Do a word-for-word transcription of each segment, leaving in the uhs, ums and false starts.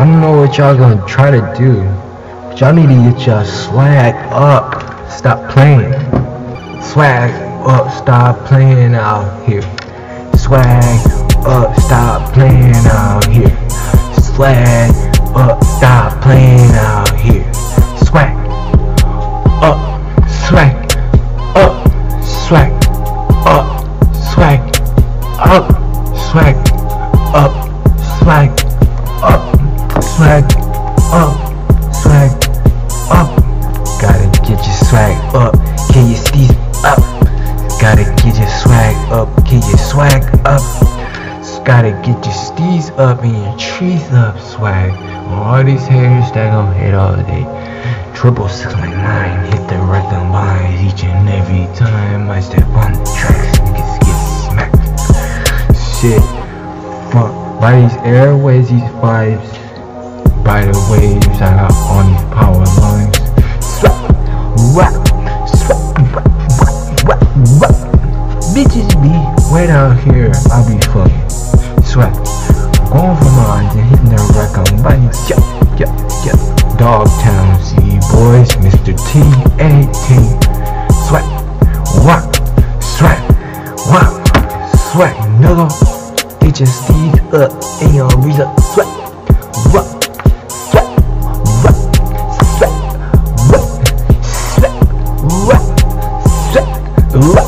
I don't know what y'all gonna try to do, but y'all need to get your swag up. Stop playing. Swag up, stop playing out here. Swag up, stop playing out here. Swag up, stop playing out here. Swag up, swag up, swag up, swag up, swag up, swag up, swag up, swag up. Gotta get your swag up, get your steez up. Gotta get your swag up, get your swag up. Gotta get your steez up and your trees up, swag. All these haters that gon' hate all day. Triple six like nine, hit the rectum lines each and every time I step on the tracks. Niggas get smacked. Shit, fuck by these airways, these vibes. By the waves, I got all these power lines. Swap, wap, swap, wap, wap, wap, wap. Bitches be way down here, I be fucking. Swag, going for mines and hitting the wreck on bikes. Yup, yup, yup. Dogtown C boys, Mister T A T. Swag, whack, swag, whack, swag, nigga. Get your steez up and your breeze up. Swag, whack, swag, whack, swag, whack, swag, whack, swag, whack.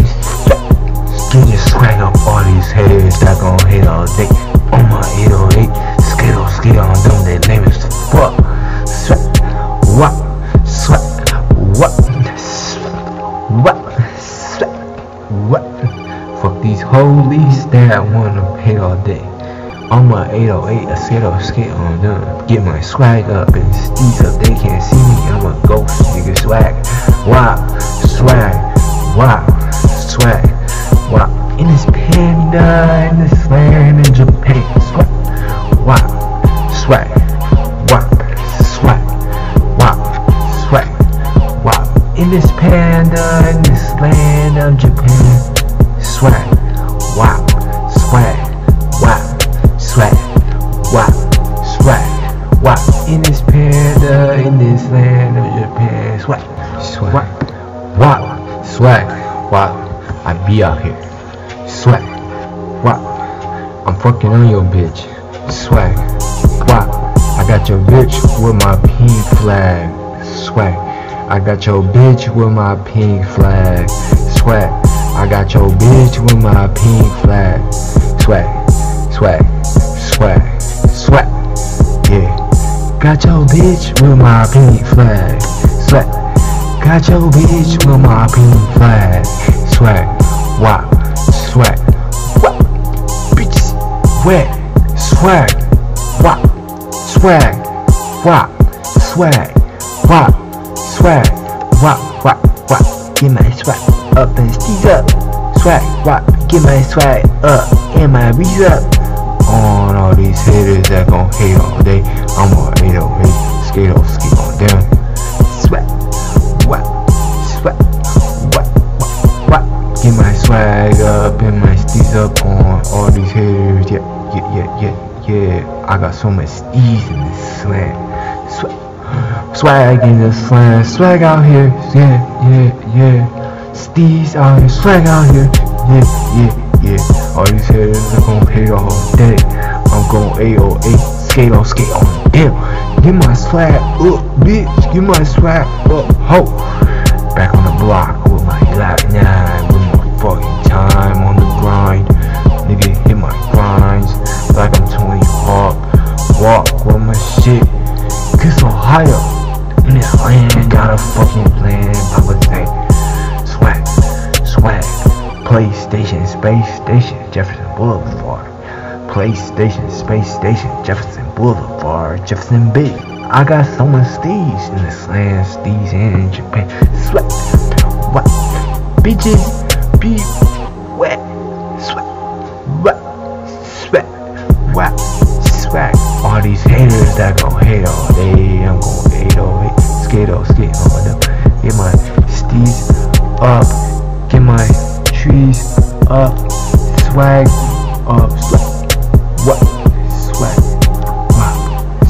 Get your swag up, all these haters that gon' hate all day. On my eight oh eight, skittle, skittle on them, they lame as fuck. Swag, whack, swag, whack, swag, swag, whack. Fuck these holies that wanna hate all day. On my eight oh eight, a skittle, skit on them. Get my swag up and steez up, they can't see me, I'm a ghost, nigga. Swag, whack, swag, whack, swag. Wow, in this panda, in this land in Japan. Swag, wow, swag, wow, swag, wow, swag, wow. In this panda, in this land of Japan. Swag, wow, swag, wow, swag, wow, swag, wow. In this panda, in this land of Japan. Swag, swag, wow, swag, wow. I be out here. Swag. Wow. I'm fucking on your bitch. Swag. Wow. I got your bitch with my pink flag. Swag. I got your bitch with my pink flag. Swag. I got your bitch with my pink flag. Swag. Swag. Swag. Swag. Yeah. Got your bitch with my pink flag. Swag. Got your bitch with my pink flag. Swag, wow, swag, wow, bitches, wet, swag, wow, swag, wow, swag, wow, swag, wow, wow, wow. Get my swag up and steez up, swag, wow. Get my swag up and my breeze up. On all these haters that gon' hate all day, I'm on eight oh eight, skate off, skate on down. Swag, wow, swag. Get my swag up and my steez up on all these haters. Yeah, yeah, yeah, yeah, yeah. I got so much steez in this slam. Swag, swag in the slam. Swag out here. Yeah, yeah, yeah. Steez out here. Swag out here. Yeah, yeah, yeah. All these haters are gonna hate all day. I'm gon' eight oh eight. Skate on, skate on. Damn. Get my swag up, bitch. Get my swag up, ho. Back on the block with my Glock nine. Fucking time on the grind, nigga hit my grinds like I'm Tony Hawk. Walk with my shit, cause Ohio in this land got a fucking plan. Papa say, swag, swag, PlayStation, Space Station, Jefferson Boulevard, PlayStation, Space Station, Jefferson Boulevard, Jefferson B. I got so much steez in this land, steez in Japan. Swag, what, bitches. Be wet, swag, wet, swag, wet, swag. All these haters that gon' hate all day, I'm gon' eight oh eight, skate on, skate on them. Get my steez up, get my trees up, swag up, swag, what, swag, wow,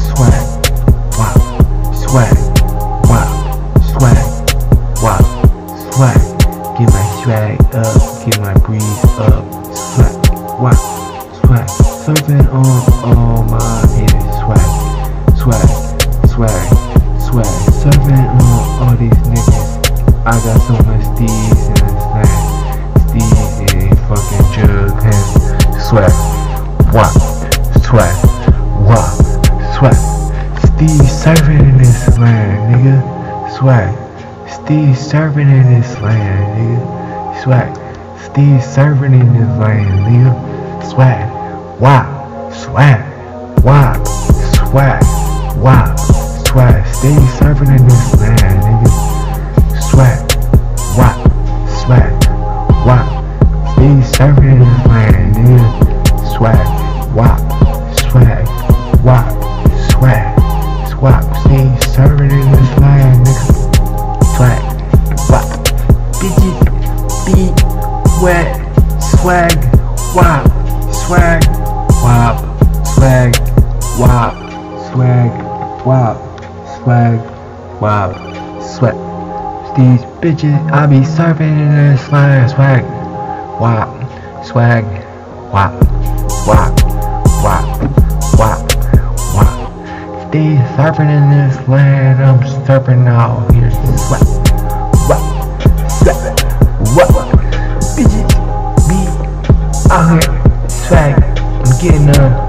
all my haters. Swag, swag, swag, swag. Serving on all these niggas. I got so much steez in this land. Steez, yeah, fucking jug hands. Swag, wop, swag, wop, swag. Steez serving in this land, nigga. Swag. Steez serving in this land, nigga. Swag. Steez serving in this land, nigga. Swag. Wop. Swag. Wop. Swag. Wop. Swag. Steez serving in this land, nigga. Swag. Wop. Swag. Wop. Steez serving in this land, nigga. Swag. Wop. Swag. Wop. Swag. Swag. Steez serving in this land, nigga. Swag, wop, bitches, beat, wet, swag, wop, swag, wop, swag, wop, swag, wop, swag, wop, swag. These bitches, I be serving in this land. Swag, wop, swag, wop, wop, wop, wop, wop. These serving in this land, I'm serving out here. Swag. What? What? Bitches be out here. Swag. I'm getting up.